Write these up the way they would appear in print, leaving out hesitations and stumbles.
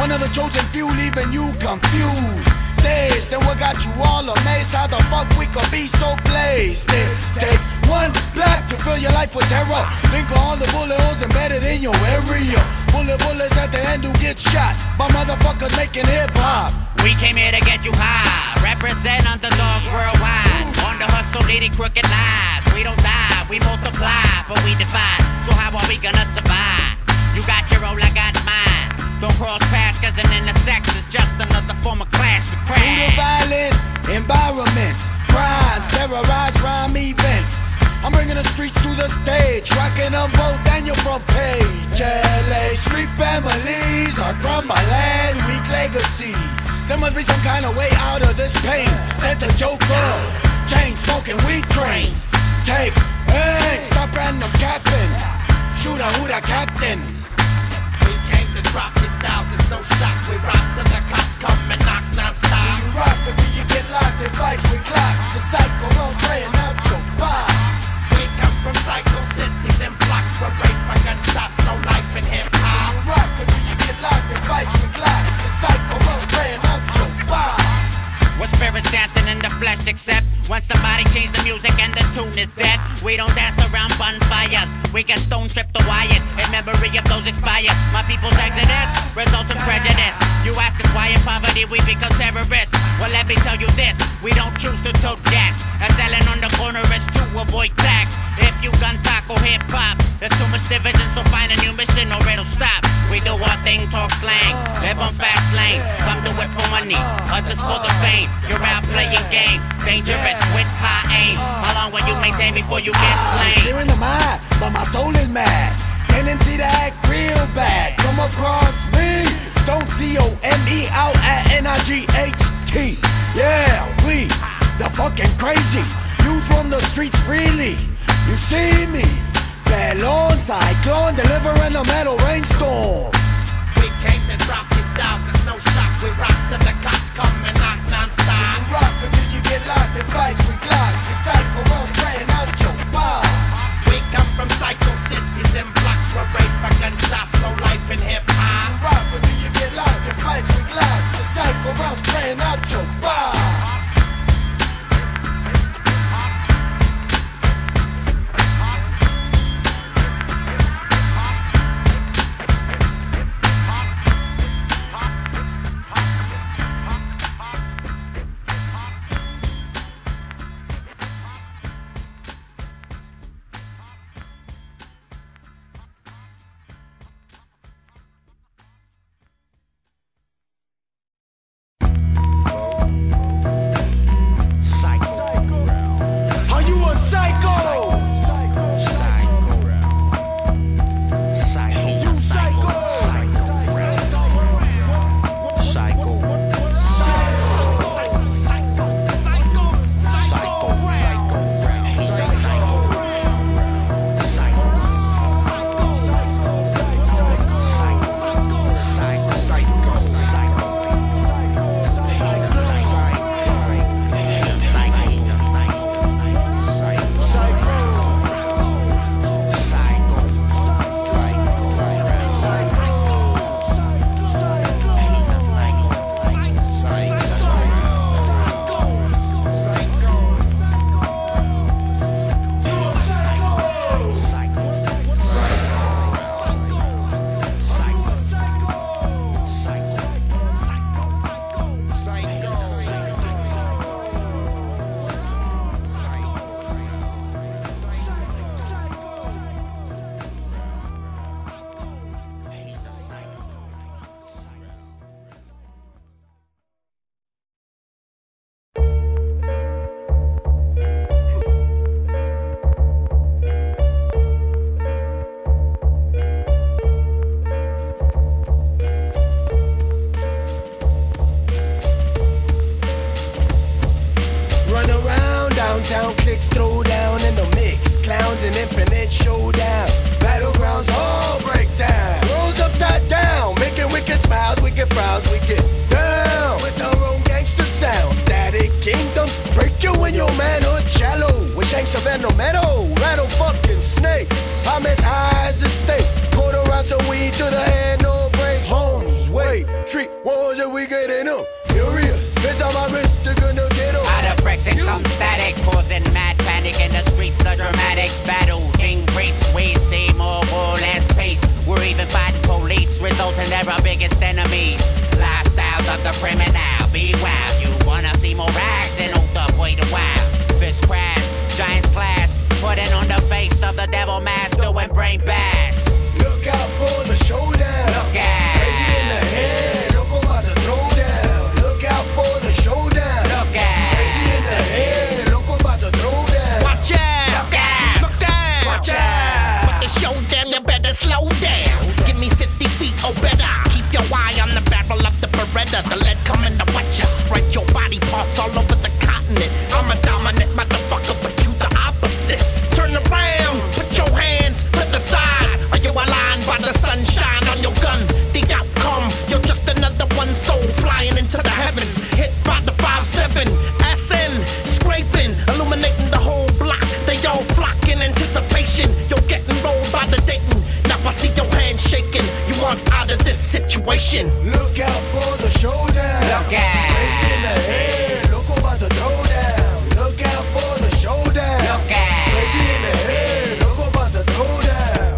One of the chosen few leaving you confused. Then what got you all amazed? How the fuck we could be so blazed? It takes one black to fill your life with terror. Think of all the bullet holes embedded in your area. Bullets at the end who get shot by motherfuckers making hip-hop. We came here to get you high. Represent underdogs worldwide. On the hustle, leading crooked lives. We don't die, we multiply, but we divide. So how are we gonna survive? You got your own, I got mine. Don't cross paths, cause an intersex is just another form of clash we crash. Through the violent environments, crimes, terrorize rhyme events. I'm bringing the streets to the stage, rocking them both and your front page. LA street families are from my land, weak legacy. There must be some kind of way out of this pain. Said the Joker, chain smoking weed trains. Take aim, stop random capping. Shoot a who the captain. To drop these styles, it's no shock. We rock till the cops come and knock non-stop. Do you rock or do you get locked in fights with Glocks? The psycho runs praying out your box. We come from psycho cities and blocks. We're raised by gunshots, no life in hip-hop. Do you rock or do you get locked in fights with Glocks? The psycho runs praying out your box. What spirits dancing in the flesh except when somebody change the music and the tune is dead. We don't dance around bonfires, we get stone tripped to wire in memory of those expired. My people's exodus results in prejudice. You ask us why in poverty we become terrorists. Well, let me tell you this, we don't choose to tote gas, and selling on the corner is to avoid tax. If you gun taco hip-hop, there's too much division, so find a new mission or it'll stop. We do our thing, talk slang, live on fast lane. Some do it for money, others for the fame. You're out playing games, dangerous with high aim. How long will you maintain before you get slain? Clear in the mind, but my soul is mad. Tendency to act real bad. Come across me, don't C-O-M-E out at N-I-G-H-T. Yeah, we, the fucking crazy. Youth from the streets freely. You see me, Bellon, cyclone, delivering a metal rainstorm. We came to drop these styles, it's no shock. We rock till the cops come and knock non-stop. Do you rock or do you get locked in fights with Glocks? The psycho runs praying out your box. We come from psycho cities and blocks. We're raised by gunshots, no life in hip-hop. Do you rock or do you get locked in fights with Glocks? The psycho runs praying out your box. Downtown clicks throw down in the mix. Clowns and infinite showdown. Battlegrounds all break down. Rolls upside down, making wicked smiles, wicked frowns, we get down. With our own gangster sound. Static Kingdom, break you in your manhood shallow. With shanks of metal, rattle fucking snakes. I'm as high as the state. Quarter ounce of weed to the head, no breaks. Homies, wait, street, ones that we getting them. Furious, it's on my wrist, they're gonna get them. Out of Brexit comes static, causing mad panic in the streets. The dramatic battles increase. We see more war, less peace. We're even fighting police, resulting they're our biggest enemies. Lifestyles of the criminal, be wild. You wanna see more rags and hold up, wait a while. Fish crash, giants clash, putting on the face of the devil mask, doing brain bash. Look out for the showdown. Look out. Crazy in the head, look about to throw down. Look out for the showdown. Look out. Crazy in the head, look about to throw down. Watch out. Look out. Look out. Watch out. With the showdown, you better slow down. Give me 50 feet or better. Keep your eye on the barrel of the Beretta. The lead coming to watch you. Spread your body parts all over the continent. I'm a dominant motherfucker, but you the opposite. Turn around, put your hands to the side. Are you aligned by the sunshine on your gun? The outcome, you're just another one soul flying into the heavens. Hit by the 5-7, SN, scraping, illuminating the whole block. They all flock in anticipation. You're getting rolled by the Dayton. Now I see your hands shaking. You want out of this situation. Look out for the showdown. Look out. Crazy in the head, look about to throw down. Look out for the showdown. Look out. Crazy in the head, look about to throw down.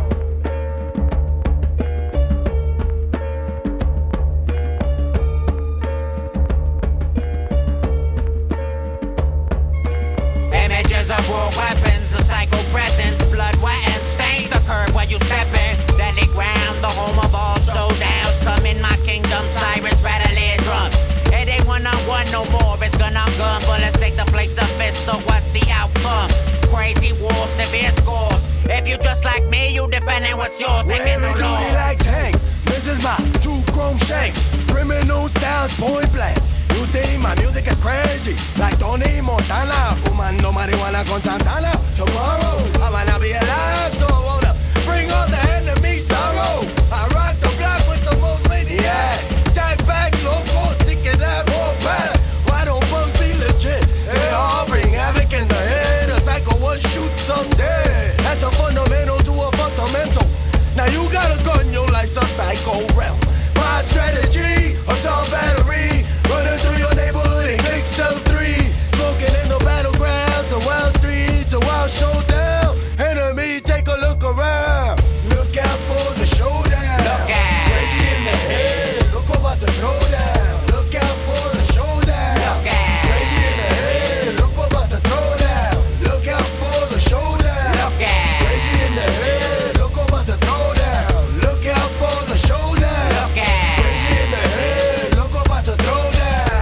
Images of war weapons, the psycho presence, blood wet and stains the curb where you step in. Deadly ground, the home of all showdowns. Come in my kingdom, sirens rattling drums. It ain't one-on-one no more, it's gun-on-gun. Bullets take the place of fists, so what's the outcome? Crazy war, severe scores. If you just like me, you defending what's yours, We're taking no heavy duty law. like tanks. This is my 2 chrome shanks. Criminal styles point blank. You think my music is crazy? Like Tony Montana, fumando marijuana con Santana. Tomorrow I might not be alive, so I wanna bring all the enemy sorrow. I rock the block with the most maniac. Tag back, loco, sick as that war back. Why don't punks be legit? They all bring havoc in the head. A psycho will shoot someday. That's the fundamental to a fundamental. Now you got a gun, your life's a psycho realm. My strategy, assault battery, running through your neighborhood in click cell 3. Smoking in the battlegrounds, the wild streets, the wild showdown. Enemy, take a look around. Look out for the showdown. Look out. Crazy in the head, look about to throw down. Look out for the showdown. Look out. Crazy in the head, look about to throw down. Look out for the showdown. Look out. Crazy in the head, look about to throw down. Look out for the showdown. Look out. Crazy in the head, look about to throw down.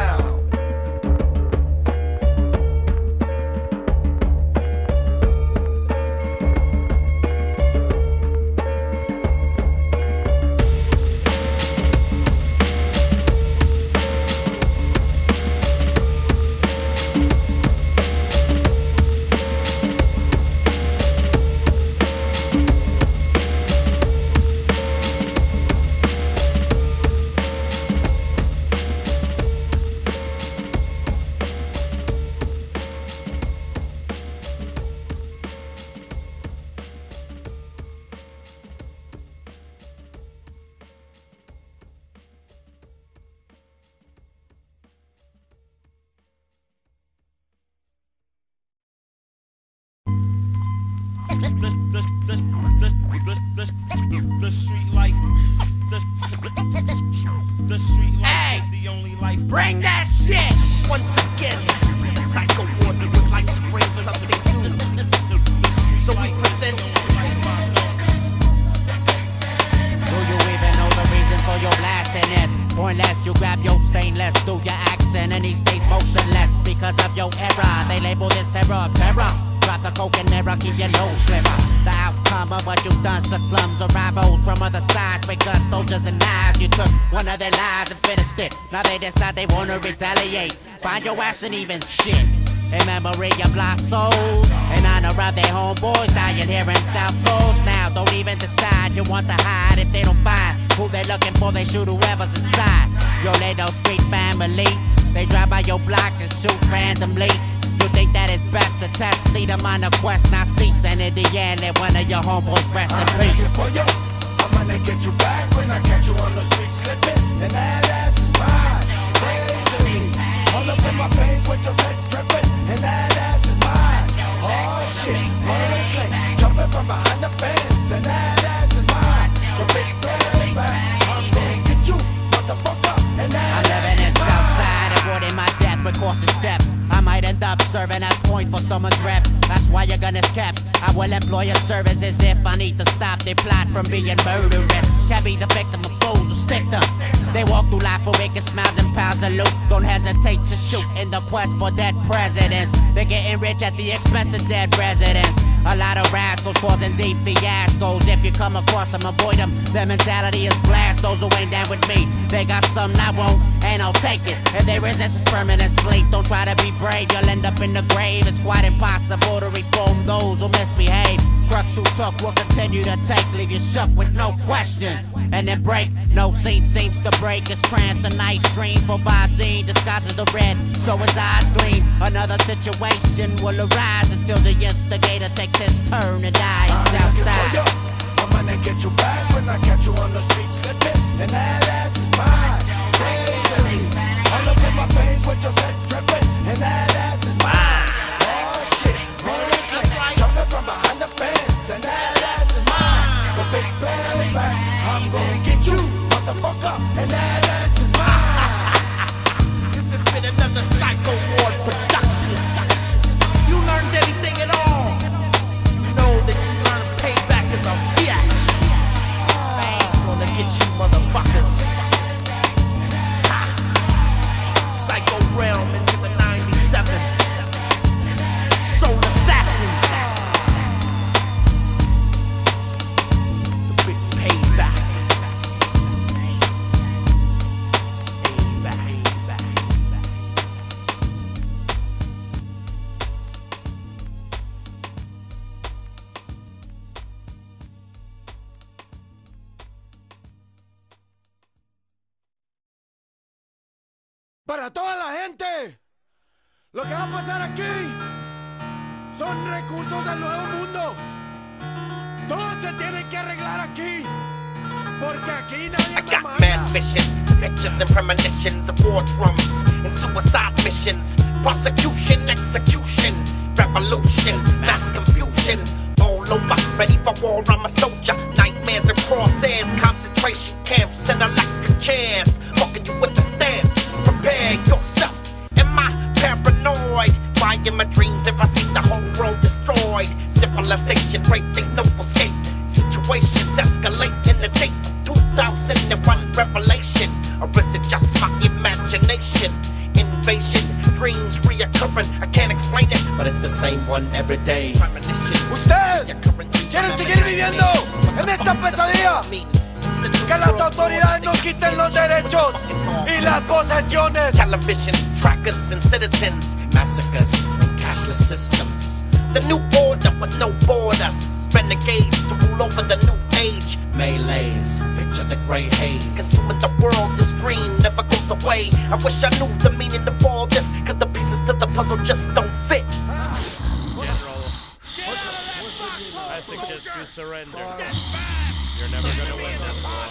The street life. The street life is the only life. Bring that shit! Once again, the psycho warden would like to bring something new. So we present. Do you even know the reason for your blasting? It's pointless, you grab your stainless, do your accent, and he stays motionless because of your error. They label this terror, terror. Drop the coke and never keep your nose clearer. The outcome of what you've done sucks slums or rivals from other sides with guns, soldiers and knives. You took one of their lives and finished it. Now they decide they wanna retaliate. Find your ass and even shit. In memory of lost souls, in honor of their homeboys dying here in South Coast. Now don't even decide you want to hide. If they don't find who they're looking for, they shoot whoever's inside. Your little street family, they drive by your block and shoot randomly. You think that it's best to test, lead them on a quest, not cease. And in the end, let one of your homeboys rest in peace. I'm gonna get you back when I catch you on the street slipping, and that ass is mine. Crazy. All up in my face with your head dripping, and that ass is mine. Oh shit, murder click, jumping from behind the fence, and that ass is mine. The big baby, I'm gonna get you, motherfucker, and that I'm living in ass is mine. Southside, avoiding my death with cautious steps. I might end up serving as point for someone's rep. That's why your gun is kept. I will employ your services if I need to stop their plot from being murderous. Can't be the victim of fools who stick them. They walk through life with wicked smiles and piles of loot. Don't hesitate to shoot in the quest for dead presidents. They're getting rich at the expense of dead residents. A lot of rascals causing deep fiascos. If you come across them, avoid them. Their mentality is blast. Those who ain't down with me, they got something I won't, and I'll take it. If they resist, it's permanent sleep. Don't try to be brave, you'll end up in the grave. It's quite impossible to reform those who misbehave. Crooks who took will continue to take, leave you shook with no question. And then break, no scene seems to break. It's trance, a nice dream for Visine disguises the red, so his eyes gleam. Another situation will arise until the instigator takes his turn to die. It's outside. I'm gonna get you back when I catch you on the street slipping, and that ass is mine. Crazy. All up in my face with your head dripping, and that ass is mine. Oh shit, murder click, jumping from behind the fence, and that ass is mine. The big baby, I'm gonna get you, motherfucker, and that ass is mine. This has been another Psycho Ward production. You learned anything at all? You know that you learn payback as a bitch. Gonna get you motherfuckers. Ha. Psycho Realm into the 97. Soul Assassins. The big payback. Para toda la gente, lo que va a pasar aquí son recursos del nuevo mundo. Todo se tiene que arreglar aquí, porque aquí nadie I me got manda. mad visions, pictures and premonitions of war drums and suicide missions, prosecution, execution, revolution, mass confusion. All over, ready for war, I'm a soldier. Nightmares and crosshairs, concentration camps and electric chairs. Fucking you understand? Prepare yourself. Am I paranoid? Why in my dreams if I see the whole world destroyed? Civilization breaking, no escape. Situations escalate in the date 2001 revelation. Or is it just my imagination? Invasion, dreams reoccurring. I can't explain it, but it's the same one every day. Ustedes quieren seguir viviendo en esta pesadilla, que las autoridades nos quiten los derechos y las posesiones. Television, trackers and citizens, massacres and cashless systems. The new order with no borders, renegades to rule over the new age. Melees, picture the gray haze, consuming the world, this dream never goes away. I wish I knew the meaning of all this, cause the pieces to the puzzle just don't fit. General, I suggest you surrender. You're never gonna win this war.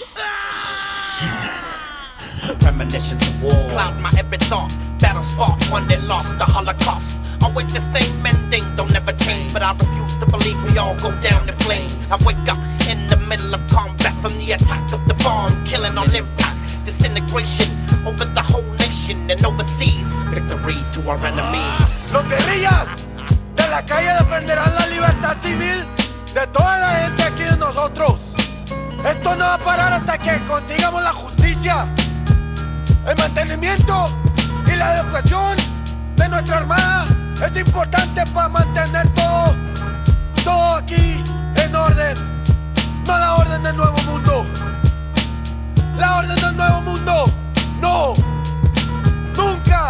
Premonitions of war cloud my every thought. Battles fought, won and lost, the Holocaust. Always the same ending, don't ever change. But I refuse to believe we all go down in flames. I wake up in the middle of combat from the attack of the bomb, killing on impact, disintegration over the whole nation and overseas. Victory to our enemies. Los guerrillas de la calle defenderán la libertad civil de toda la gente aquí de nosotros. Esto no va a parar hasta que consigamos la justicia, el mantenimiento y la educación de nuestra armada. Es importante para mantener todo aquí en orden. No la orden del nuevo mundo. La orden del nuevo mundo. No. Nunca.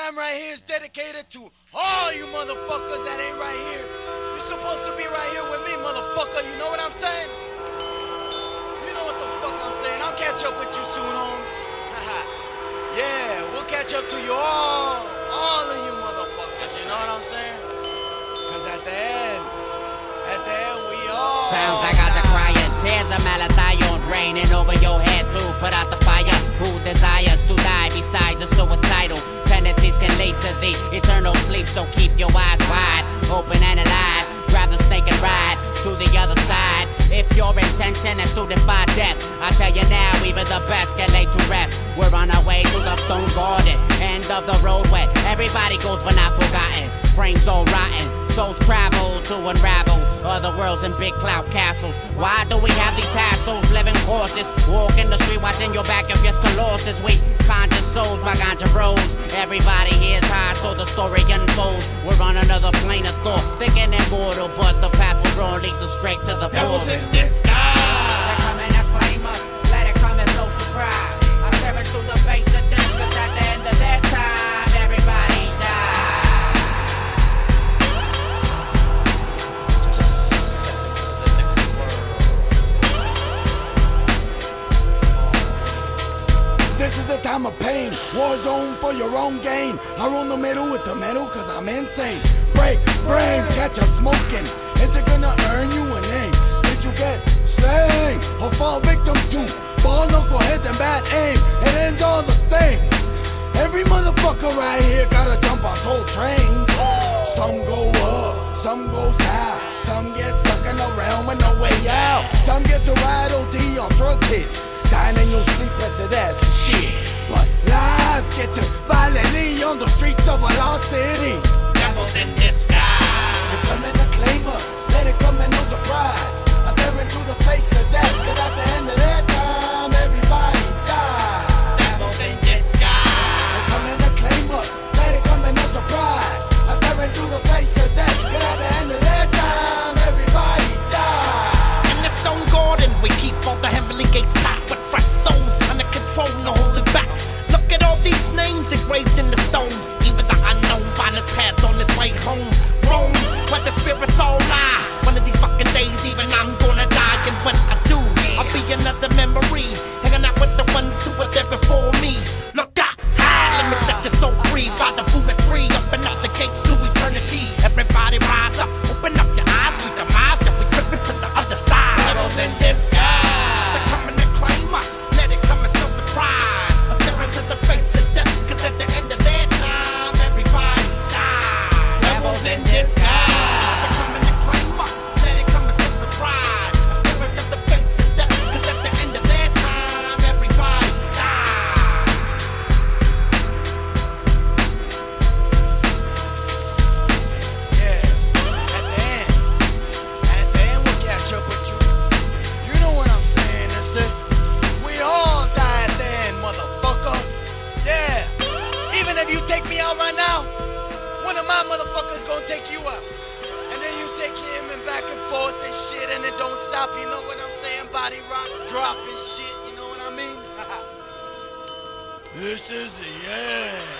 rhyme right here is dedicated to all you motherfuckers that ain't right here. You're supposed to be right here with me, motherfucker. You know what I'm saying? You know what the fuck I'm saying. I'll catch up with you soon, Holmes. Yeah, we'll catch up to you all of you motherfuckers. You know what I'm saying? Cause at the end, we all sounds like I was crying, tears of malathion raining over your head to put out the fire. Who desires to die besides the suicidal? Penalties can lead to the eternal sleep, so keep your eyes wide open and alive. Grab the snake and ride to the other side. If your intention is to defy death, I tell you now, even the best can lay to rest. We're on our way to the Stone Garden, end of the roadway. Everybody goes but not forgotten. Frames all rotten, souls travel to unravel other worlds and big cloud castles. Why do we have these hassles? Living horses, walk in the street, watching your back if you're colossus. We conjure souls by ganja bros. Everybody here's high, so the story unfolds. We're on another plane of thought, thick and immortal, but the path we're on leads us straight to the Devils portal. in disguise. They're coming to claim us, let it come as no surprise. I stare into the face of death, cause at the end of their time, everybody dies. This is the time of pain, war zone for your own gain. I run the middle with the metal cause I'm insane. Break frames, catch us smoking. Is it gonna earn you a name? Did you get slain or fall victim to ball knuckleheads and bad aim? It ends all the same. Every motherfucker right here gotta jump on soul trains. Some go up, some go south. Some get stuck in a realm with no way out. Some get to ride OD on drug hits. Dying in your sleep, blessed as shit. But lives get to violently on the streets of a lost city. Devils in disguise. They're coming to claim us, let it come and no surprise. I stare into the face of death, cause at the end of their time, everybody dies. Devils in disguise. They're coming to claim us, let it come and no surprise. I stare into the face of death, cause at the end of their time, everybody dies. In the Stone Garden, we keep all the heavenly gates packed with fresh souls under control, no holding back. Look at all these names engraved in the stones. Even the unknown find his path on his way home. Rome, where the spirits all lie. One of these fucking days, even I'm gonna die. And when I do, I'll be another memory, hanging out with the ones who were there before me. Look out high, let me set your soul free by the Buddha tree. Open up the gates to eternity. Everybody rise up, open up your eyes. We demise if we trip into the other side. Devils in disguise. They're coming to claim us, let it come as no surprise. I stare into the face of death, cause at the end of their time, everybody dies. Devils in disguise. They're coming to claim us, let it come as no surprise. I stare into the face of death, cause at the end of their time, everybody dies. Yeah, at the end we'll catch up with you. You know what I'm saying, that's it. We all die at the end, motherfucker. Yeah, even if you take me out right now, one of my motherfuckers gonna take you out. And then you take him and back and forth and shit, and it don't stop, you know what I'm saying? Body rock, drop and shit, you know what I mean? This is the end.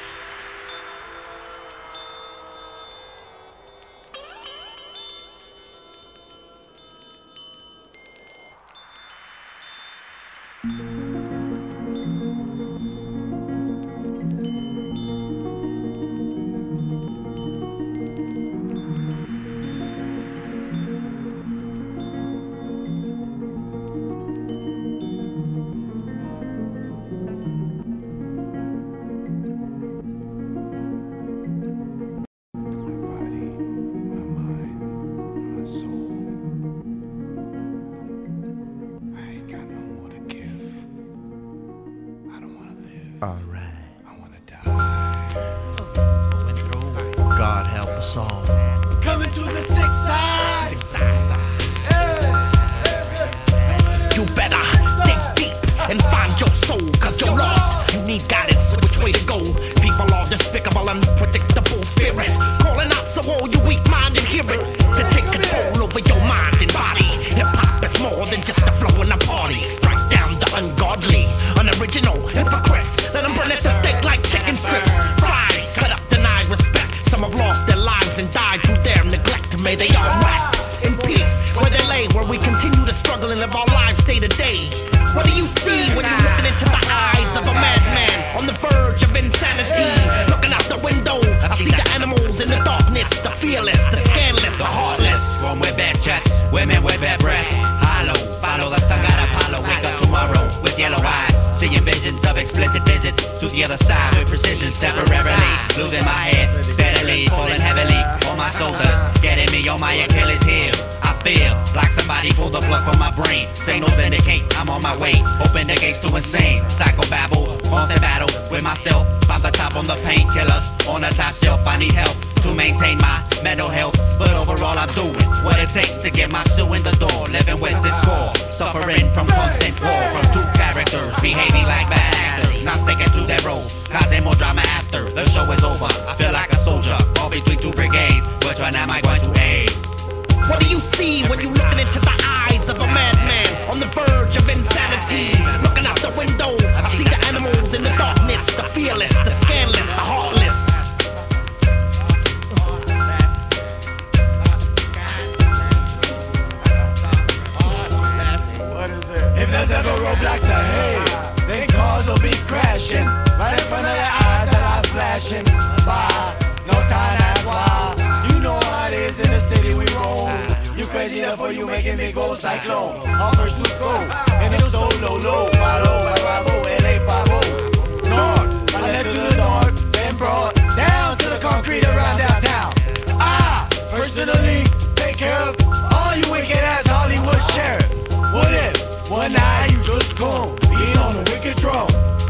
Alright. I wanna die. God help us all. Coming to the six side. You better dig deep and find your soul, cause you're lost. You need guidance, which way to go. People are despicable, unpredictable spirits, calling out so all you weak-minded hear it. To take control over your mind and body. Hip-hop is more than just a flow in a party. Strike down the ungodly, unoriginal hypocrites. Let them burn at the stake like chicken strips. Fried we continue to struggle and live our lives day to day. What do you see when you're looking into the eyes of a madman on the verge of insanity? Looking out the window, I see the animals in the darkness, the fearless, the scandalous, the heartless. Born with bad chest, women with bad breath. Hollow, follow the sun god Apollo. Wake up tomorrow with yellow eyes, seeing visions of explicit visits to the other side with precision. Temporarily losing my head, steadily falling heavily on my shoulders, getting me on my Achilles heel. I feel like somebody pulled the plug from my brain. Signals indicate I'm on my way. Open the gates to insane. Psychobabble, constant battle with myself. Find the top on the painkillers. On the top shelf, I need help to maintain my mental health. But overall, I'm doing what it takes to get my shoe in the door. Living with this score, suffering from constant war. From two characters, behaving like bad actors. Not sticking to their role, causing more drama after the show is over. I feel like a soldier, caught between two brigades. Which one am I going to aid? What do you see when you're looking into the eyes of a madman on the verge of insanity? Looking out the window, I see the animals in the darkness, the fearless, the scandalous, the heartless. If there's ever roadblocks ahead, then cars will be crashing right in front of their eyes that are flashing by. No time to ask why. You know how it is in the city we roll. You crazy, therefore you making me go cyclone. All first to go, and it's so low. Follow, Bravo, LA 5-0. North, I left to the north, then brought down to the concrete around downtown. I personally take care of all you wicked ass Hollywood sheriffs. What if one night you just come, being on a wicked drum?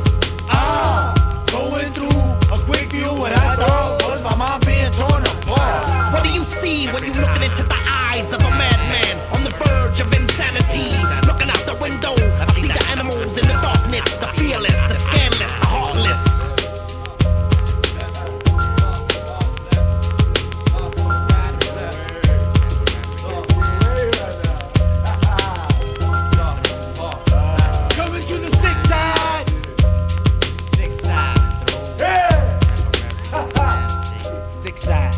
Going through a quick view what I thought was my mom being torn apart. What do you see when you're looking into the eyes of a madman on the verge of insanity? Looking out the window, I see the animals in the darkness, the fearless, the scandalous, the heartless. Coming to the stick side. Six side.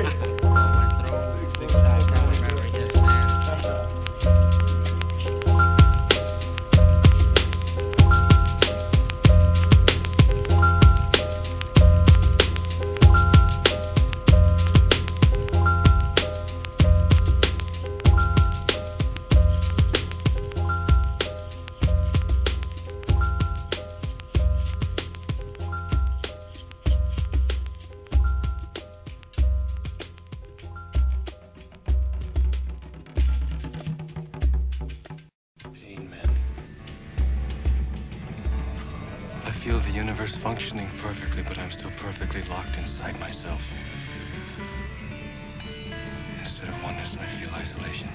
I feel the universe functioning perfectly, but I'm still perfectly locked inside myself. Instead of oneness, I feel isolation.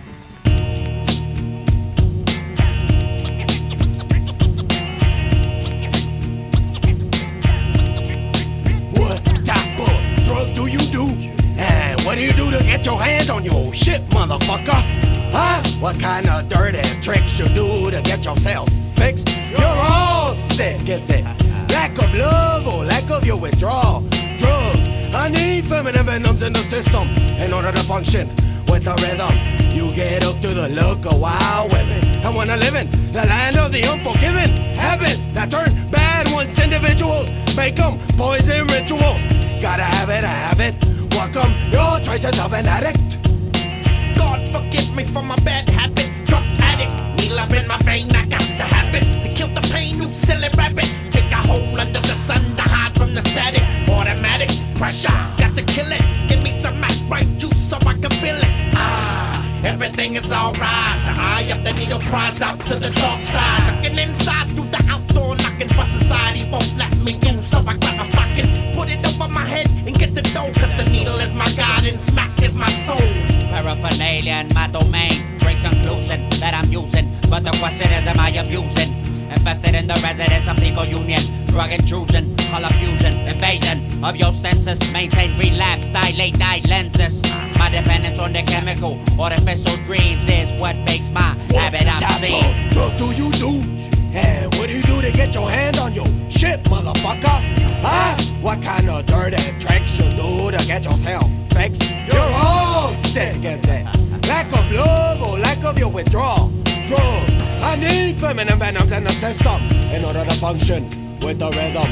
What type of drug do you do? And what do you do to get your hands on your shit, motherfucker? Huh? What kind of dirty tricks you do to get yourself fixed? You're all sick, is it? Lack of love or lack of your withdrawal? Drug. I need feminine venoms in the system in order to function with the rhythm. You get hooked to the look of wild women and wanna live in the land of the unforgiven. Habits that turn bad once individuals make them poison rituals. Gotta have it, I have it. Welcome your choices of an addict. God forgive me for my bad habit. Drug addict, needle up in my vein, I got to have it. To kill the pain, you silly rabbit. Take a hole under the sun to hide from the static. Automatic pressure, got to kill it. Give me some Mac right juice so I can feel it. Everything is alright. The eye of the needle cries out to the dark side. Looking inside through the outdoor knocking, but society won't let me in. So I grab a stocking, put it over my head and get the dough. Cause the needle is my god and smack is my soul. Paraphernalia in my domain brings conclusion that I'm using. But the question is, am I abusing? Invested in the residents of Pico Union. Drug intrusion, color fusion, invasion of your senses. Maintain relapse, dilate night lenses. My dependence on the chemical, artificial dreams is what makes my habit obscene. What drug do you do? And what do you do to get your hands on your shit, motherfucker? Huh? What kind of dirty tricks you do to get yourself fixed? You're all sick, is it? Lack of love or lack of your a withdrawal. Drug. I need feminine venoms in the system in order to function with the rhythm.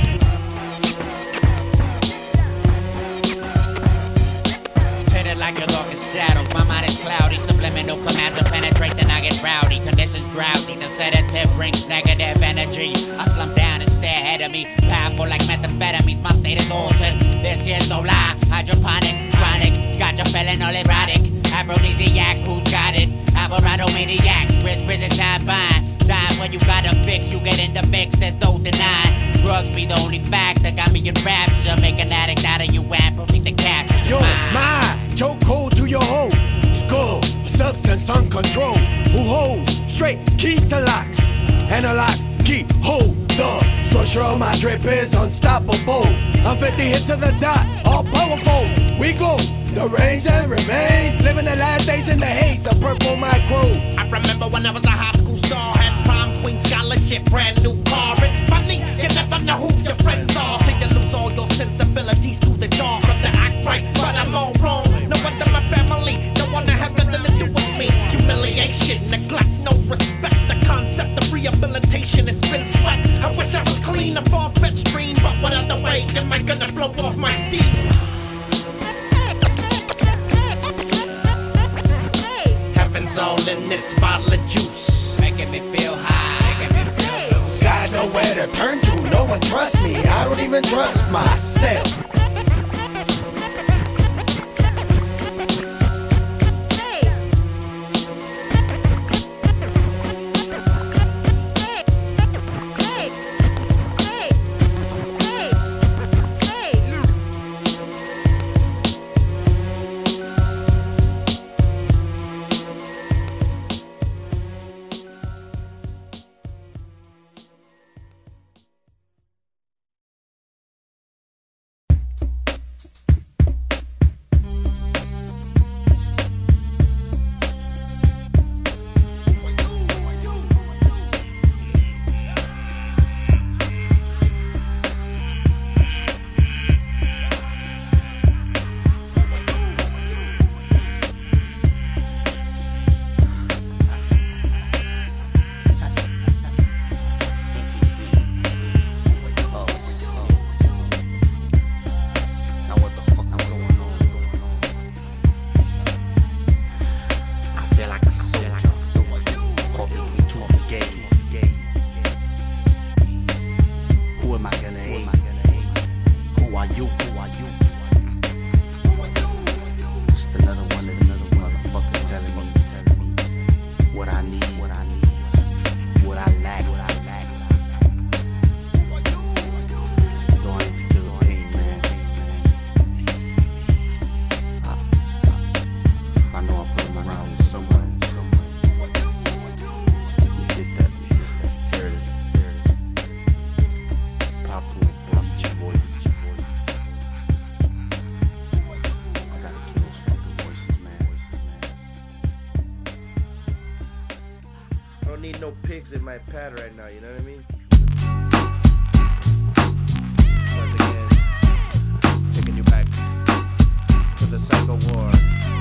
Tinted like your darkest shadows. My mind is cloudy. Subliminal commands to penetrate, then I get rowdy. Conditions drowsy. The sedative brings negative energy. I slump down and stare ahead of me. Powerful like methamphetamines. My state is altered. This year's no lie. Hydroponic, chronic. Got you feeling all erotic. Aphrodisiac, who's got it? Alvarado maniac. Risk prison time bind. Time when you gotta fix. You get in the mix. There's no denying. Drugs be the only fact that got me in rapture. Make an addict out of you and proceed to capture your mind. My choke hold to your hoe. Skull, substance uncontrolled. Who hold straight keys to locks. And a lock, key, hold the structure of my drip is unstoppable. I'm 50 hits to the dot, all powerful. We go, the range and remain. Living the last days in the haze of purple micro. I remember when I was a high school star, had prom queen scholarship, brand new car. It's funny, you never know who your friends are till you lose all your sensibilities through the jar of the act right, but I'm all wrong. No wonder my family don't wanna have nothing to do with me. Humiliation, neglect, no respect. The concept of rehabilitation has been sweat. I wish I was clean, a far-fetched dream, but what other way am I gonna blow off my steam? Heaven's all in this bottle of juice, Making me feel high, making me feel loose. Got nowhere to turn to, no one trusts me. I don't even trust myself. Need no pigs in my pad right now, you know what I mean? Once again, taking you back to the Psycho War.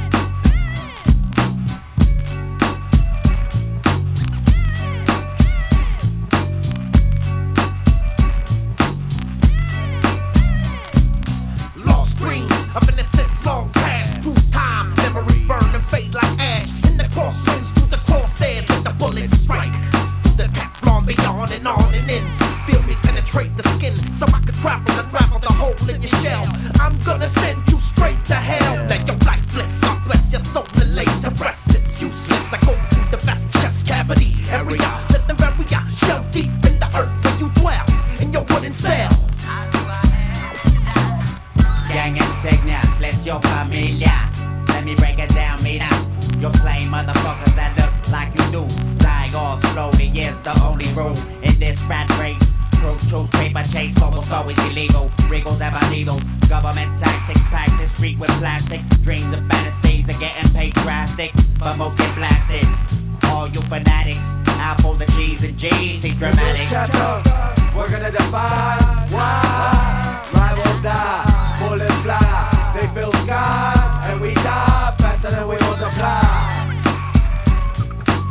lost dreams of innocence long past. Through time, memories burn and fade like ash. In the crosswinds through the crosshairs, let the bullets strike. Through the Teflon beyond and on and in. Feel me penetrate the skin, so I can travel and ravel the hole in your shell. I'm gonna send you straight to hell. Let your lifeless, God bless your soul and lay to rest. It's useless. I go through the vast chest cavity area. Let the barrier shell deep in the earth where you dwell in your wooden cell. Gang insignia, bless your familia. Let me break it down, mira. You're slaying motherfuckers that look like you do. Die off slowly is the only rule in this rat race. Truth, truth, paper chase, almost always illegal. Wriggles ever needles. Government tactics, practice street with plastic. Dreams and fantasies are getting paid drastic, but most get blasted. All you fanatics, out for the G's and G's, see dramatics. Chapter, we're gonna define why rivals die, bullets fly, they fill skies, and we die faster than we multiply.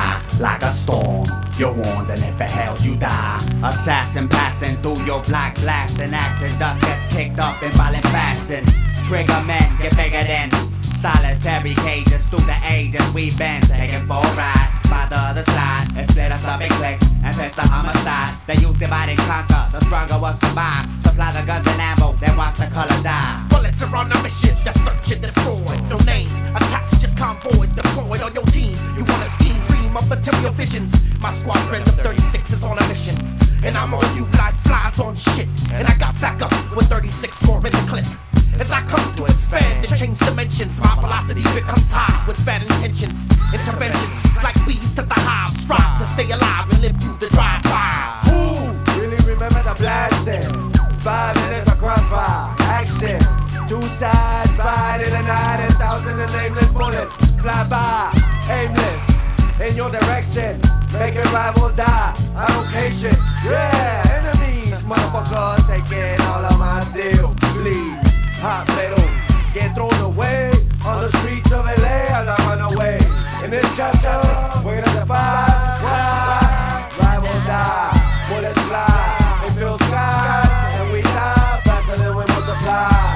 fly like a storm. You're warned, and if it hails, you die. Assassin passing through your block, blasting action. Dust gets kicked up in violent fashion. Trigger men get bigger than solitary cages. Through the ages we've been taken for a ride. By the other side, it split us up in clicks and fist the homicide. They use divide and conquer, the stronger will survive. Supply the guns and ammo, then watch the color die. Bullets are on a mission, to search and destroy. No names attached, just convoys deployed on your team. You want a scheme, dream of material visions. My squadron of 36 is on a mission, and I'm on you like flies on shit. And I got back up with 36 more in the clip. As I come to expand and change dimensions, my velocity becomes high with bad intentions. Interventions like bees to the hive, strive to stay alive and live through the drive-bys. Ooh, really remember the blasting. 5 minutes of crossfire, action. 2 sides, fight in the night, and thousands of nameless bullets fly by, aimless, in your direction, making rivals die. I'm location, yeah, enemies, motherfuckers taking all of my steel, bleed. Hot metal, get thrown away on the streets of LA as I run away. In this chapter, we're gonna defy why rivals die, bullets fly, they fill skies, and we die faster than we multiply.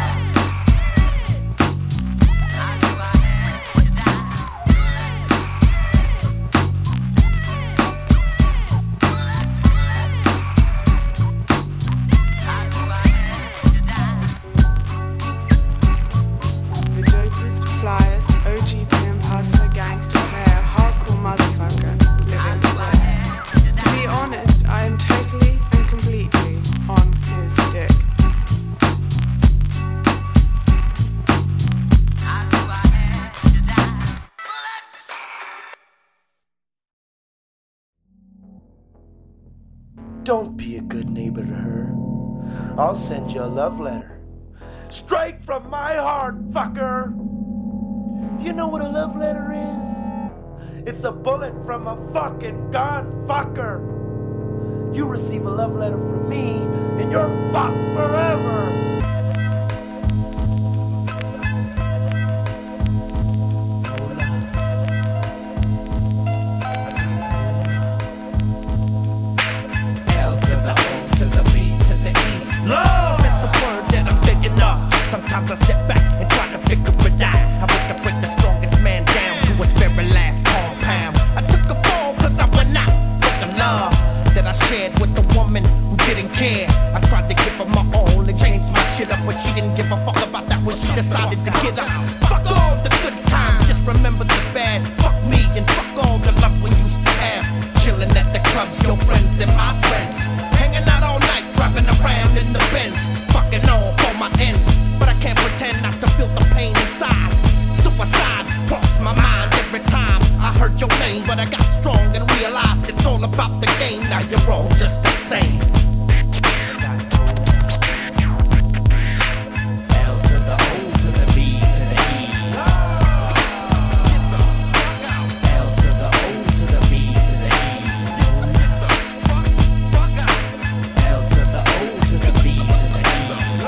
Don't be a good neighbor to her. I'll send you a love letter. Straight from my heart, fucker! Do you know what a love letter is? It's a bullet from a fucking gun, fucker! You receive a love letter from me, and you're fucked forever! Sometimes I sit back and try to figure it out. I wake to break the strongest man down to his very last compound. I took a fall cause I went out with the love that I shared with the woman who didn't care. I tried to give her my all and change my shit up, but she didn't give a fuck about that when she decided to get up. Fuck all the good times, just remember the bad. Fuck me and fuck all the love we used to have. Chilling at the clubs, your friends and my friends. Hanging out all night, driving around in the Benz. Fucking all for my ends. But I can't pretend not to feel the pain inside. Suicide crossed my mind every time I heard your name. But I got strong and realized it's all about the game. Now you're all just the same. L to the O to the B to the E. L to the O to the B to the E. L to the O to the B to the E.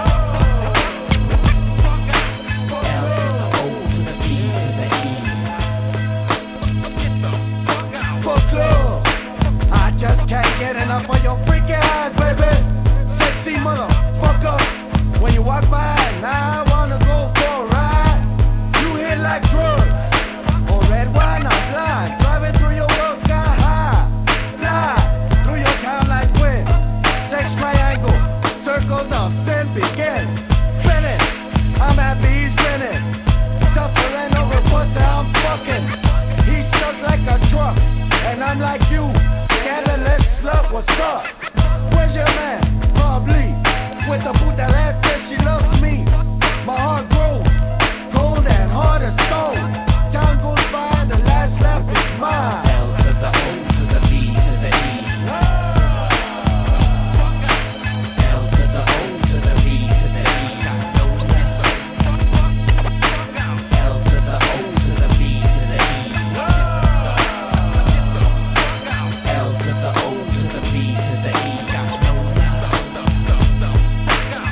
Just can't get enough of your freaky ass, baby. Sexy motherfucker. When you walk by, now I wanna go for a ride. You hit like drugs, or red wine, I'm blind. Driving through your world sky high. Fly through your town like wind. Sex triangle, circles of sin begin. Spinning, I'm happy he's grinning. Suffering over pussy, I'm fucking. He's stuck like a truck, and I'm like you. Scandalous slut, what's up? Where's your man? Probably with the boot that says she loves me. My heart grows cold and hard as stone. Time goes by and the last lap is mine. L to the O to the B to the E. L to the O to the B to the E. L to the O to the B to the E. L to the O to the B to the E.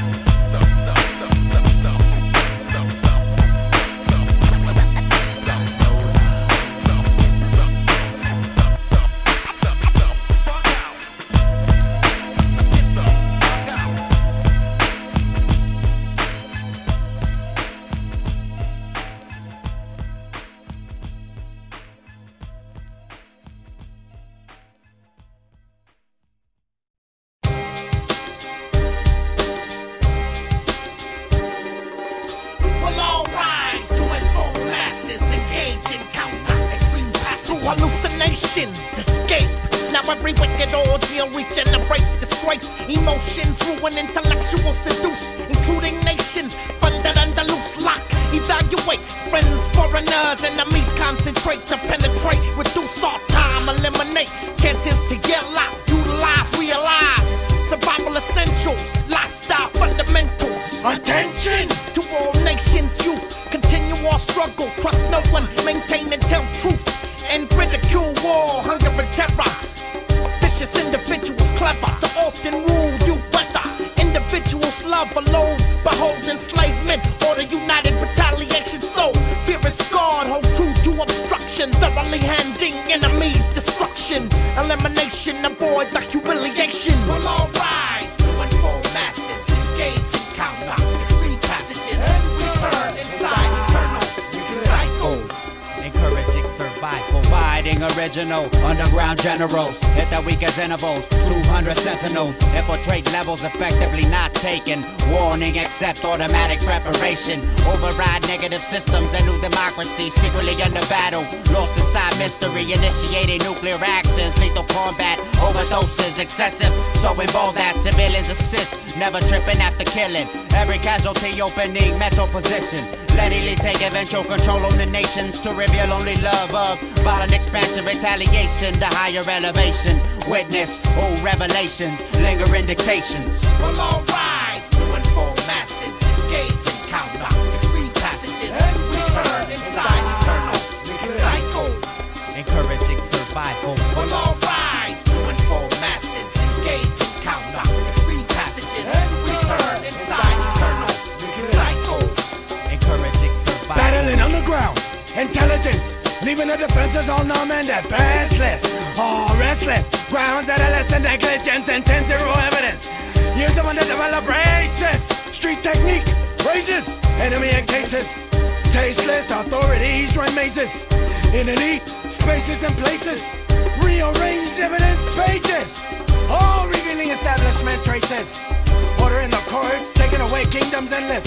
nations escape. Now every wicked ordeal regenerates disgrace. Emotions ruin, intellectual seduced, including nations funded under loose lock. Evaluate friends, foreigners, enemies, concentrate to penetrate, reduce all time, eliminate chances to get out, utilize, realize survival essentials, lifestyle fundamentals. Attention to all nations, you continue our struggle, trust no one, maintain and tell truth, and ridicule war, hunger and terror. Vicious individuals clever to often rule you weather. Individuals love alone, behold enslavement, order united retaliation. So fear is God, hold true to obstruction, thoroughly handing enemies destruction. Elimination, avoid the humiliation. We'll all rise to inform masses, engage in counter, extreme passages, return inside eternal cycles. Encouraging survival, providing original underground generals. Hit the weakest intervals, 200 sentinels. Infiltrate levels effectively not taken. Warning, accept automatic preparation. Override negative systems and new democracy. Secretly under battle, lost inside mystery. Initiating nuclear actions, lethal combat, overdoses excessive. So involved that civilians assist, never tripping after killing. Every casualty opening mental position. Readily take eventual control on the nations to reveal only love of violent expansion, retaliation to higher elevation. Witness all revelations, lingering dictations. We'll all rise to inform masses, engage in counter, extreme passages, return inside eternal cycles. Encouraging survival. We'll all rise to inform masses, engage in counter, extreme passages, return inside eternal cycles. Encouraging survival. battling underground intelligence, leaving the defenses all numb and defenseless, all restless. Grounds adolescent negligence and 10-0 evidence. Years of underdeveloped races. Street technique raises enemy in cases. Tasteless authorities run mazes in elite spaces and places. Rearranged evidence pages, all revealing establishment traces. Order in the courts, taking away kingdoms endless.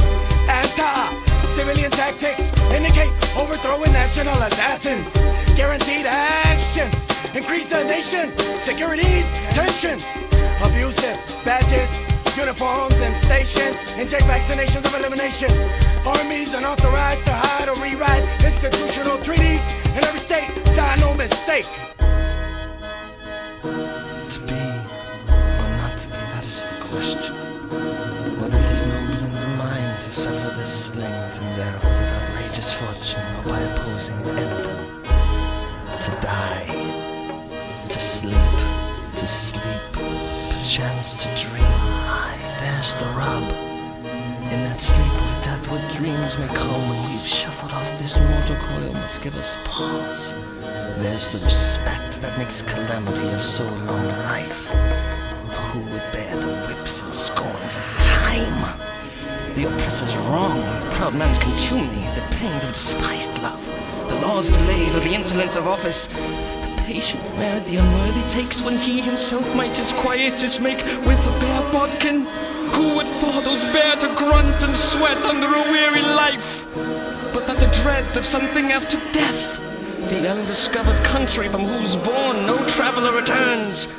Anti-civilian tactics indicate overthrowing national assassins. Guaranteed actions increase the nation. Securities, tensions, abusive badges, uniforms and stations. Inject vaccinations of elimination. Armies unauthorized to hide or rewrite institutional treaties in every state. Die no mistake. To be or not to be, that is the question. Whether it is noble in the mind to suffer the slings and arrows of outrageous fortune, or by opposing anything, to die, to sleep, perchance to dream. Aye, there's the rub. In that sleep of death, what dreams may come when we've shuffled off this mortal coil must give us pause. There's the respect that makes calamity of so long life. For who would bear the whips and scorns of time? The oppressor's wrong, the proud man's contumely, the pains of despised love, the law's delays or the insolence of office. The patient merit the unworthy takes when he himself might his quietus make with a bare bodkin. Who would for those bear to grunt and sweat under a weary life? But that the dread of something after death, the undiscovered country from whose bourne no traveler returns.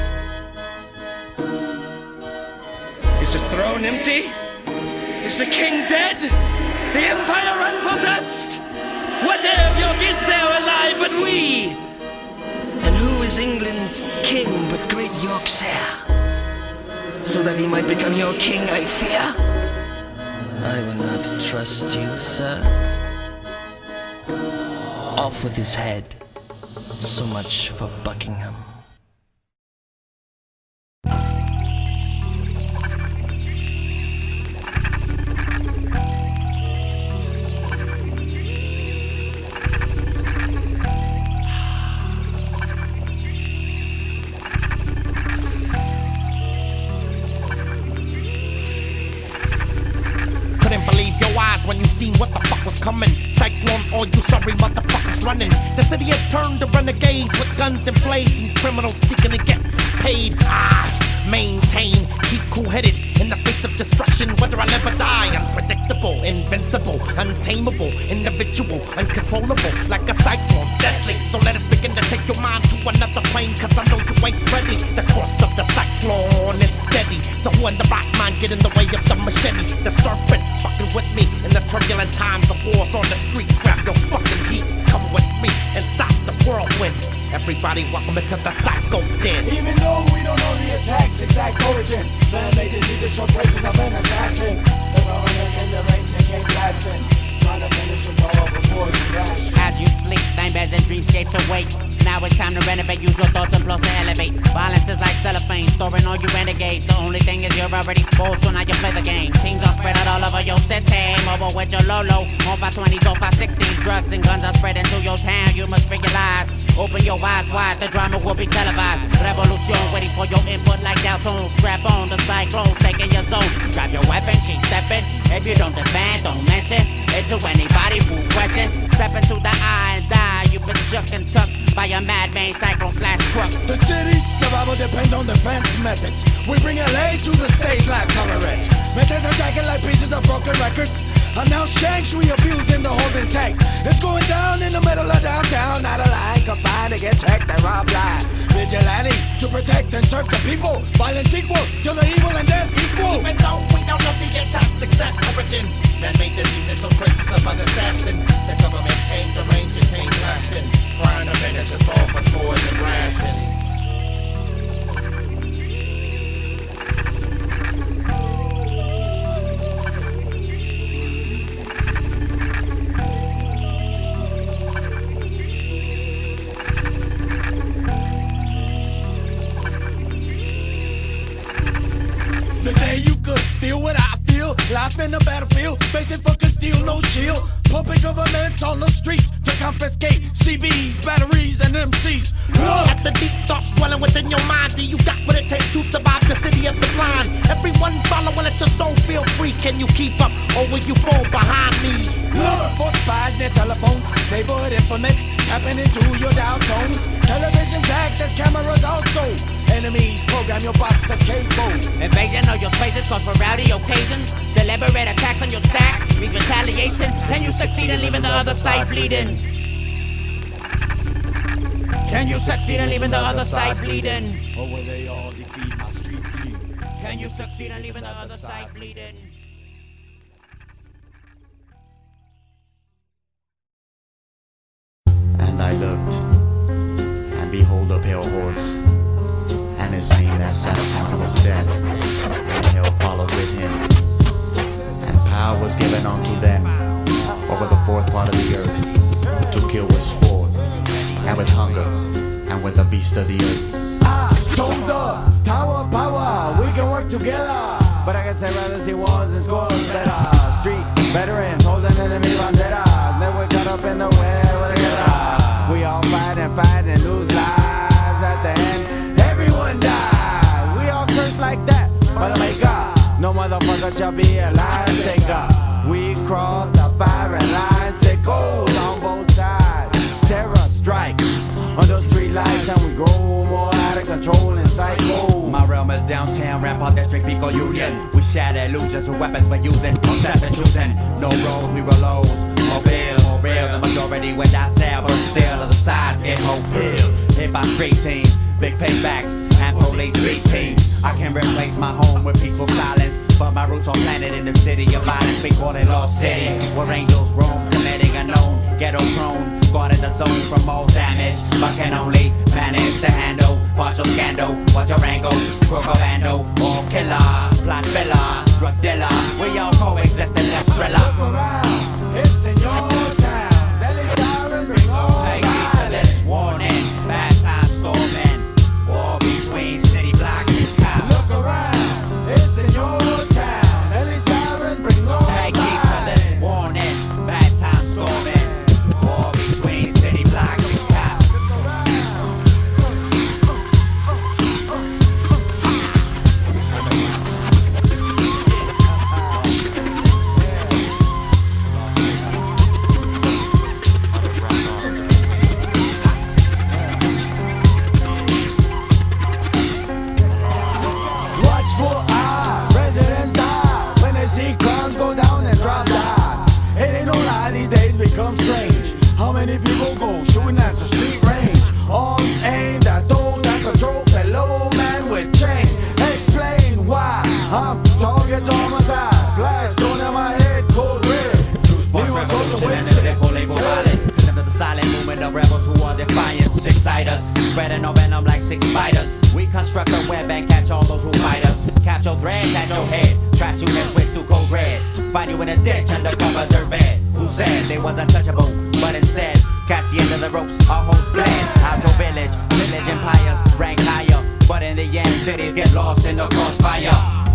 Is the throne empty? Is the king dead? The empire unpossessed? Whate'er your is there alive but we? And who is England's king but great York's heir? So that he might become your king, I fear. I will not trust you, sir. Off with his head. So much for Buckingham. When you seen what the fuck was coming, cyclone, all you sorry motherfuckers running. The city has turned to renegades with guns and blades and criminals seeking to get paid. maintain, keep cool-headed in the face of destruction, whether I live or die. Unpredictable, invincible, untamable, individual, uncontrollable, like a cyclone, deadly. So let us begin to take your mind to another plane, cause I know you ain't ready. The course of the cyclone is steady, so who in the right mind get in the way of the machete? The serpent fucking with me in the turbulent times of wars on the street. Grab your fucking heat, come with me inside the whirlwind. Everybody welcome into the psycho den. Even though we don't know the attack's exact origin, man-made diseases show traces of an assassin. The government in the range and came blasting, trying to finish us all before you crash. As you sleep, nightmares and dreamscapes awake. Now it's time to renovate, use your thoughts and plus to elevate. Violence is like cellophane, storing all you renegades. The only thing is you're already exposed, so now you play the game. Teams are spread out all over your city, mobile with your Lolo. On 520s, on 516s, drugs and guns are spread into your town. You must realize, open your eyes wide, the drama will be televised. Revolution waiting for your input like Dow Jones. Strap on the cyclone, taking your zone. Grab your weapon, keep stepping. If you don't defend, don't mention it to anybody who question. Step into the eye and die. You've been shook and tucked by a madman cyclone / crook. The city's survival depends on defense methods. We bring LA to the stage like coverage. Methods are jacking like pieces of broken records. Announce shanks we abuse in the holding tanks. It's going down in the middle of downtown. Not a line confined to get checked and robbed blind. Vigilante to protect and serve the people. Violence equal to the evil and death equal. Even though we don't know the attack's exact origin, man-made diseases show traces of an assassin. The government came to range and came blasting, trying to finish us off with poison rations. The day you could feel what I feel, life in the battlefield, facing fucking steel, no shield. Pumping governments on the streets to confiscate CBs, batteries, and MCs. At the deep thoughts dwelling within your mind, do you got what it takes to survive the city of the blind? Everyone following at your soul, feel free. Can you keep up or will you fall behind me? Look for spies near telephones, neighborhood informants tapping into your dial tones. Televisions act as cameras also. Enemies program your box of cable. Invasion of your spaces cause for rowdy occasions. Deliberate attacks on your stacks, means retaliation. Can you succeed in leaving the other side bleeding? Can you succeed in leaving the other side bleeding? Or will they all defeat my street fleet? Can you succeed in leaving the other side bleeding? And I looked, and behold a pale horse, and his name that sat upon was dead, and hell followed with him. And power was given unto them over the fourth part of the earth, to kill with sword, and with hunger, and with the beast of the earth. I told the tower of power, we can work together. But I guess I'd rather see wars and scores better. Street veterans holding enemy banderas. Then we got up in the way together. We all fight and lose lives. At the end, everyone dies. We all curse like that by the maker. No motherfucker shall be a lion taker. We cross the firing line, sickles on both sides. Terror strikes under street lights, and we grow more out of control and psycho. My realm is downtown, Rampart District, Pico Union. We shatter illusions with weapons we're using, assassin choosing. No roles, we roll lows. More bill, more real. The majority when I sell, but still other sides get more pill. Hit by street team, big paybacks, and police beat teams. I can replace my home with peaceful silence, but my roots are planted in the city of violence. We call it Lost City, where angels roam, committing unknown, ghetto prone, guarding the zone from all damage, but can only manage to handle partial scandal. What's your angle? Crook or vandal, or killer, plot filler, drug dealer. We all coexist in this thriller. Look around, it's in your town. Deadly siren, bring on. Take me to this warning, bad times storming, war between city blocks and cops. Look around, it's in your town. Deadly siren, bring on. Take me to this warning, bad times storming, war between city blocks and cops. becomes strange. How many people go shooting at the street range? Arms aimed at those that control fellow man with change. Explain why I'm target on my side. Flash going in my head, cold red. True sports revolution and the devil label violent. Under the silent movement of rebels who are defiant. Six-siders, spreading our venom like six spiders. We construct a web and catch all those who fight us. Capture threads at your head. Trash you and switch to cold red. Find you in a ditch under cover their bed. Who said they was untouchable, but instead cast the end of the ropes, our whole plan. Out your village, village empires rank higher, but in the end cities get lost in the crossfire.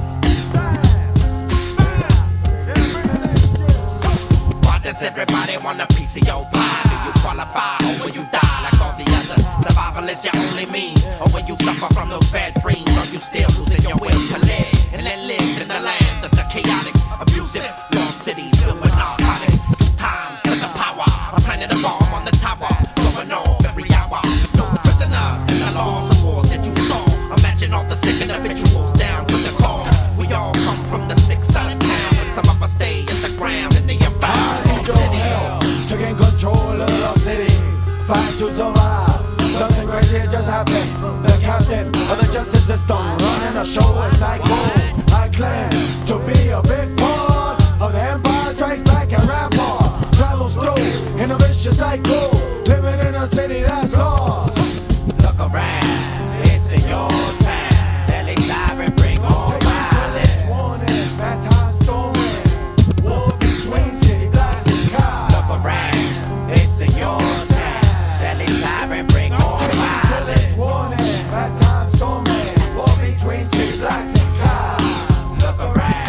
Why does everybody want a piece of your pie? Do you qualify or will you die like all the others? Survival is your only means, or will you suffer from those bad dreams? Are you still losing your will to live and then live in the land of the chaotic, abusive, lost cities filled with narcotics? Times to the power, I'm planting a bomb on the tower, going off every hour. No prisoners in the laws of wars that you saw. Imagine all the sick individuals down with the cause. We all come from the sick side of town, and some of us stay at the ground in the environment cities. Taking control of the city, fight to survive. Something crazy just happened. The captain of the justice system running a show as psycho. I claim to be a big part of the Empire Strikes Back and Rampart. Travels through in a vicious cycle, living in a city that's lost. Look around, it's in your town. Deadly siren bring on violence. Warning, bad time storming. War between city blocks and cars. Look around, it's in your town. Deadly siren bring on violence. Warning, bad time storming. War between city blocks and cars. Look around.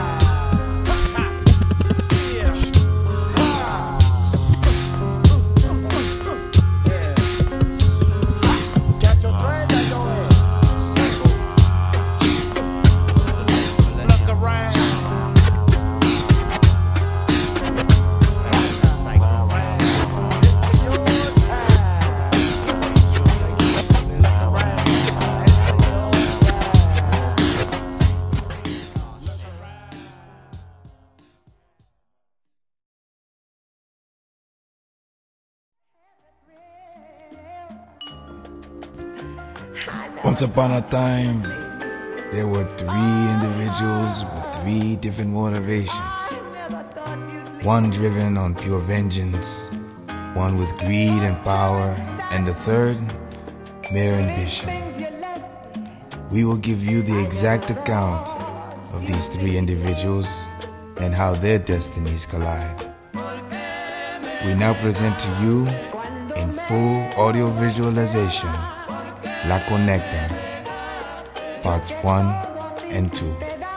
Once upon a time, there were 3 individuals with 3 different motivations. One driven on pure vengeance, one with greed and power, and the third, mere ambition. We will give you the exact account of these 3 individuals and how their destinies collide. We now present to you, in full audio visualization, La Conecta, parts 1 and 2.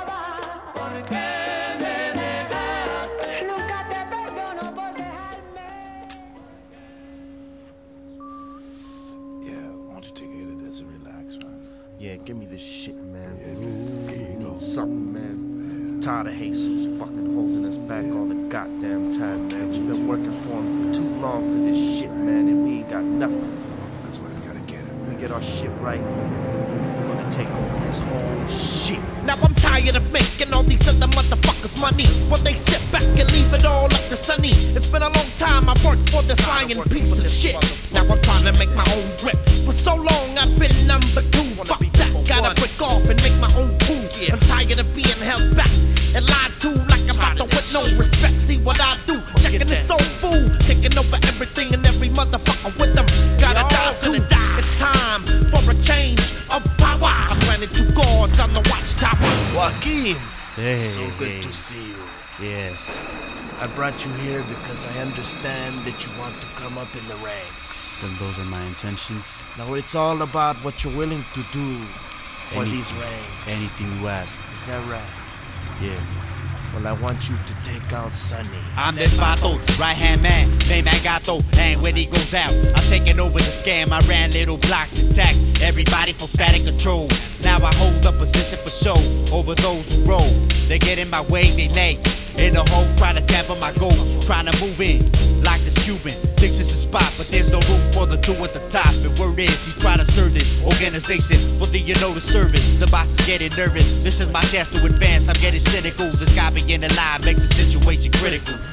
Yeah, give me this shit, man. Yeah, need something, man. Tired of Jesus fucking holding us back all the goddamn time, man. We've been working for him for too long for this shit, man, and we ain't got nothing. That's why we gotta get it, man. We get our shit right, we're gonna take over his whole shit. Now I'm tired of making all these other motherfuckers money while they sit back and leave it all up to Sunny. It's been a long time I've worked for this lying piece of shit. Now I'm trying to make my own grip. For so long I've been number 2. Fuck that, gotta break off and make my own pool. I'm tired of being held back and lied to like I'm about to with no respect. See what I do, checking this old fool, taking over everything and every motherfucker with them. Gotta die too. It's time for a change of power. I planted 2 guards on the watchtower. Joaquin, Hey, so good hey. to see you. Yes. I brought you here because I understand that you want to come up in the ranks. Then those are my intentions. Now it's all about what you're willing to do for these ranks. Anything you ask. Is that right? Yeah. Well, I want you to take out Sunny. I'm this Vato, right-hand man, named Agato, and when he goes out, I'm taking over the scam. I ran little blocks and tax everybody for static control. Now I hold a position for show over those who roll. They get in my way, they lay in the hole, try to tamper my goals, trying to move in like this Cuban. Thinks it's a spot, but there's no room for the 2 at the top. And word is, he's trying to serve this organization for the the service. The boss is getting nervous. This is my chance to advance. I'm getting cynical. This guy being alive makes the situation critical.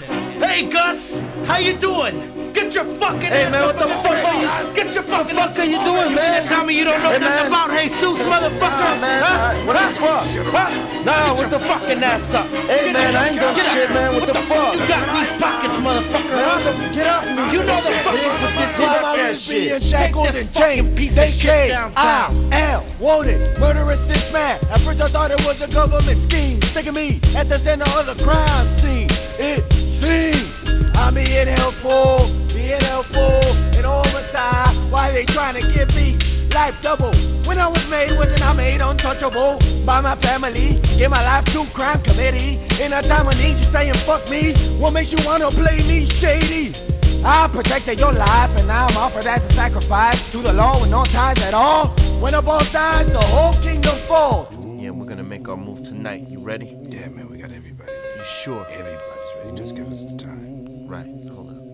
Hey, Gus, how you doing? Get your fucking Hey, man, what the fuck are you? Get your fucking What the fuck are you doing, man? Tell me you don't know Hey, nothing man. about Jesus, motherfucker. Nah, man, what the fuck? Nah, what the fucking ass up. Hey, man, I ain't done shit, man. What the fuck? You got these pockets, motherfucker. Get off me. You know the fucking put this Why in my that wrist shit. being shackled Take this and chained? fucking piece They of shit came. down. I am wanted. Murderous 6 man. At first I thought it was a government scheme. Sticking me at the center of the crime scene. It seems I'm being helpful, and homicide. Why they trying to give me life double? When I was made, wasn't I made untouchable by my family? Give my life to crime committee. In a time of need, you saying fuck me. What makes you wanna play me shady? I protected your life, and now I'm offered as a sacrifice to the law with no ties at all. When a boss dies, the whole kingdom falls. Yeah, we're gonna make our move tonight. You ready? Yeah, man, we got everybody ready. You sure? Everybody's ready. Just give us the time. Right, hold up.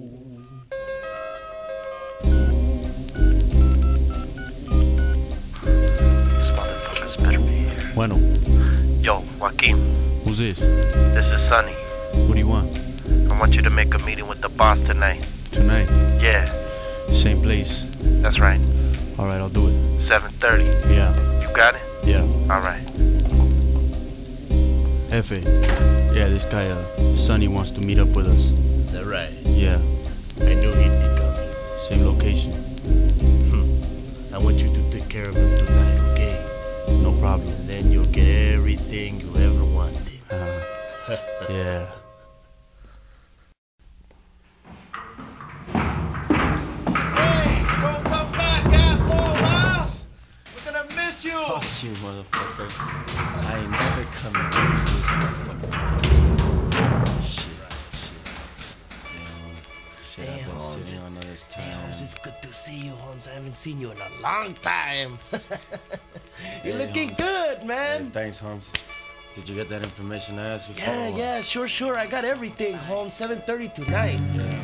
This motherfucker's better be here. Bueno, Yo, Joaquin, who's this? this is Sonny. What do you want? I want you to make a meeting with the boss tonight. Tonight? Yeah, Same place. that's right. Alright, I'll do it. 7:30. Yeah, You got it? yeah. Alright. Jefe. Yeah, this guy, Sonny wants to meet up with us. Is that right? Yeah, I knew he'd be coming. same location. I want you to take care of him tonight, okay? No problem. And then you'll get everything you ever wanted. Yeah. Don't come back, asshole, huh? We're gonna miss you. Fuck you, motherfucker. I ain't never coming back to this motherfucker. Shit, I've been sitting on all this time. Holmes, it's good to see you, Holmes. I haven't seen you in a long time. You're looking Holmes. good, man. Yeah, thanks, Holmes. Did you get that information I asked you for? Yeah, sure. I got everything, Holmes. 7:30 tonight.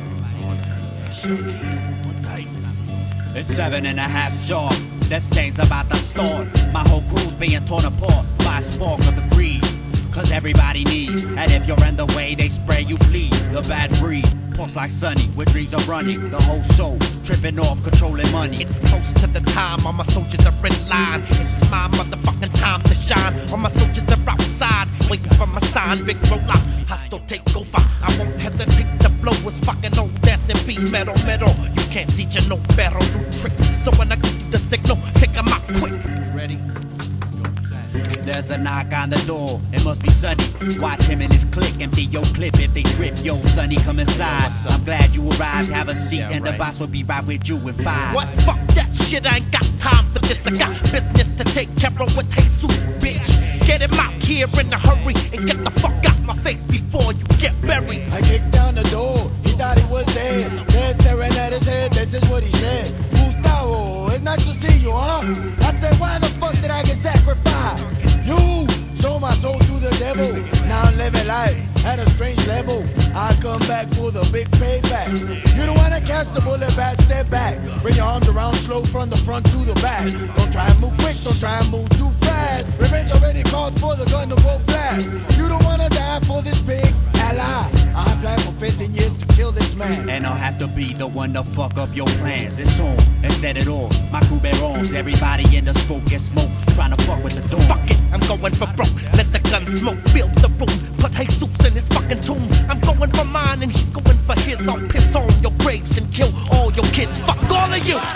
What time is it? It's 7.5 sharp. This game's about to start. My whole crew's being torn apart by a spark of the greed. Cause everybody needs, and if you're in the way, they spray you bleed. The bad breed. Pulse like Sunny, where dreams are running. The whole show, tripping off, controlling money. It's close to the time, all my soldiers are in line. It's my motherfucking time to shine. All my soldiers are outside, waiting for my sign. Big roller, hostile takeover. I won't hesitate to blow his fucking old ass and be metal. You can't teach her no better, new tricks. So when I give you the signal, take them out quick. You ready? There's a knock on the door, it must be Sonny. Watch him and his clique, empty your clip if they trip. Yo, Sonny, come inside. I'm glad you arrived, have a seat, and the boss will be right with you in 5. What? Fuck that shit, I ain't got time for this. I got business to take care of with Jesus, bitch. Get him out here in a hurry and get the fuck out my face before you get buried. I kicked down the door, he thought he was dead. There staring at his head, this is what he said. Gustavo, it's nice to see you, huh? I said, why the fuck did I get sacrificed? You sold my soul to the devil. Now I'm living life at a strange level. I come back for the big payback. You don't wanna catch the bullet back, step back. Bring your arms around slow from the front to the back. Don't try and move quick, don't try and move too fast. Revenge already calls for the gun to go blast. You don't wanna die for this big ally. I planned for 15 years to kill this man. And I'll have to be the one to fuck up your plans. It's on, and set it off. My crew bear arms, everybody in the smoke get smoke. Trying to fuck with the door. Fuck it, I'm going for broke. Let the gun smoke fill the room. Put Jesus in his fucking tomb. I'm going for mine and he's going for his. I'll piss on your graves and kill all your kids. Fuck all of you.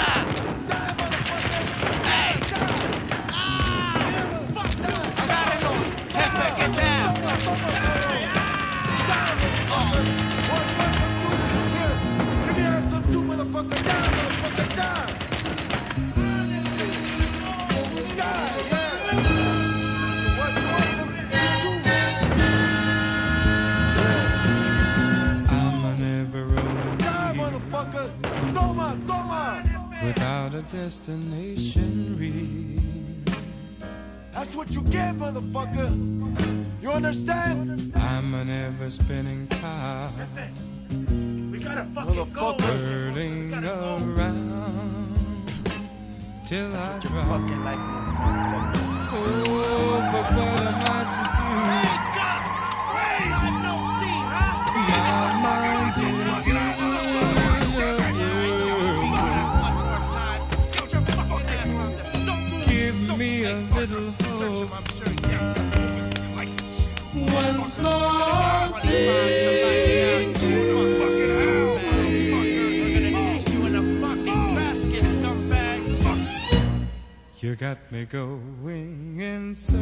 Without a destination reach. That's what you get, motherfucker. You understand? I'm an ever-spinning top, We gotta fucking go. whirling around till I drop. Oh, but what am I to do? My me going in circles